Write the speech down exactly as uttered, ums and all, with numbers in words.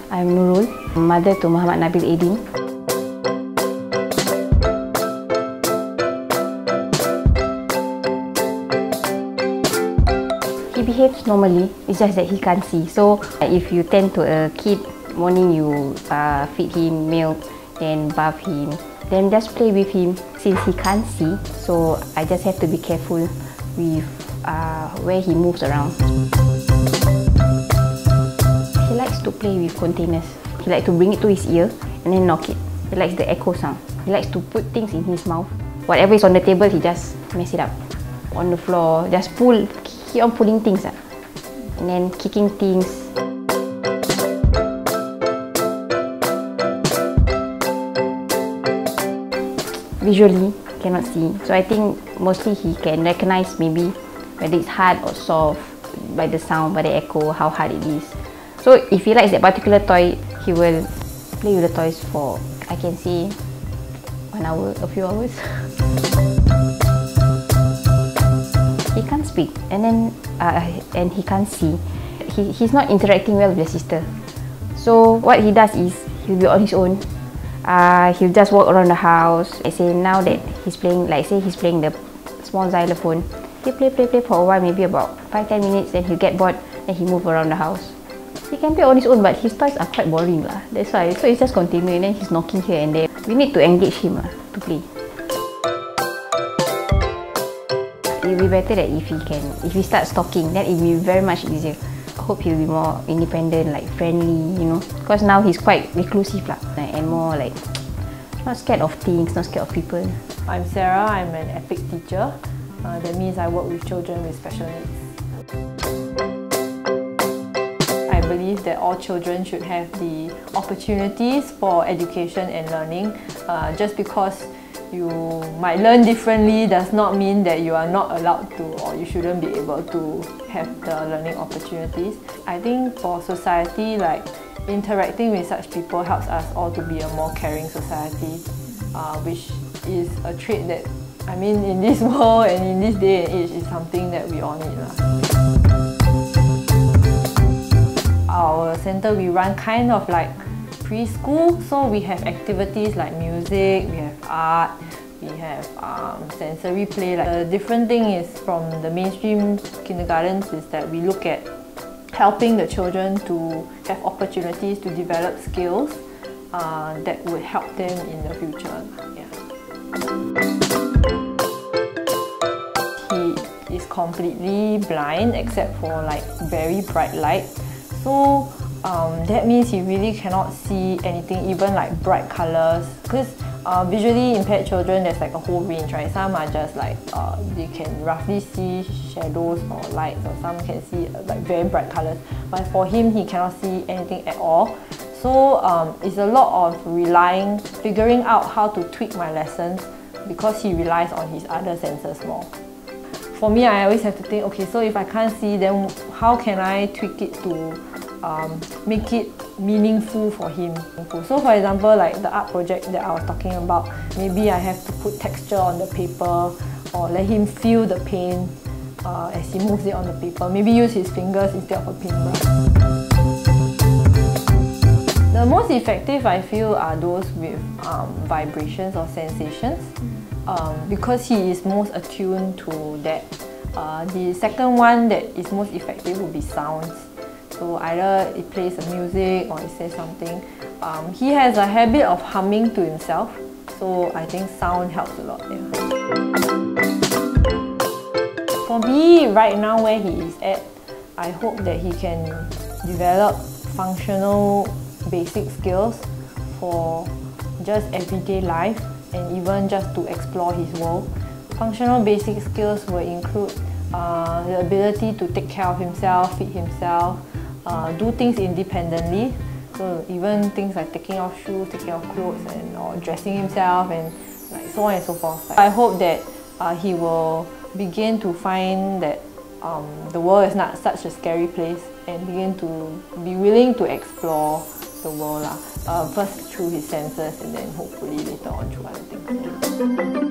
I'm Nurul, mother to Muhammad Nabil Aidin. He behaves normally, it's just that he can't see. So if you tend to a kid, morning you uh, feed him milk, then bath him, then just play with him since he can't see. So I just have to be careful with uh, where he moves around. He likes to play with containers. He likes to bring it to his ear and then knock it. He likes the echo sound. He likes to put things in his mouth. Whatever is on the table, he just mess it up. On the floor, just pull, keep on pulling things up. And then kicking things. Visually, cannot see. So I think mostly he can recognize maybe whether it's hard or soft by the sound, by the echo, how hard it is. So if he likes that particular toy, he will play with the toys for, I can say, one hour, a few hours. He can't speak, and then uh, and he can't see. He, he's not interacting well with the sister. So what he does is he'll be on his own. Uh, he'll just walk around the house. I say now that he's playing, like say he's playing the small xylophone. He play, play, play for a while, maybe about five, ten minutes. Then he'll get bored. Then he move around the house. He can play on his own, but his toys are quite boring lah. That's why. So it's just continuing. Then he's knocking here and there. We need to engage him lah to play. It will be better that if he can, if he starts talking, then it will be very much easier. I hope he'll be more independent, like friendly, you know. Because now he's quite reclusive lah, and more like not scared of things, not scared of people. I'm Sarah. I'm an EPIC teacher. Uh, that means I work with children with special needs. I believe that all children should have the opportunities for education and learning. Uh, just because you might learn differently does not mean that you are not allowed to, or you shouldn't be able to have the learning opportunities. I think for society, like interacting with such people helps us all to be a more caring society, uh, which is a trait that, I mean, in this world and in this day and age, is something that we all need lah. Our center, we run kind of like preschool, so we have activities like music, we have art, we have um, sensory play. Like, the different thing is from the mainstream kindergartens is that we look at helping the children to have opportunities to develop skills uh, that would help them in the future. Yeah. He is completely blind except for like very bright light. So um, that means he really cannot see anything, even like bright colors. Because uh, visually impaired children, there's like a whole range, right? Some are just like, uh, they can roughly see shadows or lights, or some can see uh, like very bright colors. But for him, he cannot see anything at all. So um, it's a lot of relying, figuring out how to tweak my lessons, because he relies on his other senses more. For me, I always have to think, okay, so if I can't see, then how can I tweak it to um, make it meaningful for him? So for example, like the art project that I was talking about, maybe I have to put texture on the paper, or let him feel the paint uh, as he moves it on the paper. Maybe use his fingers instead of a paintbrush. The most effective, I feel, are those with um, vibrations or sensations. Um, because he is most attuned to that. Uh, the second one that is most effective would be sounds. So either it plays a music or it says something. Um, he has a habit of humming to himself, so I think sound helps a lot. Yeah. For me, right now where he is at, I hope that he can develop functional basic skills for just everyday life, and even just to explore his world. Functional basic skills will include uh, the ability to take care of himself, feed himself, uh, do things independently. So even things like taking off shoes, taking off clothes, and or dressing himself, and like so on and so forth. I hope that uh, he will begin to find that um, the world is not such a scary place, and begin to be willing to explore the world lah. Uh, first through his senses, and then hopefully later on through other things.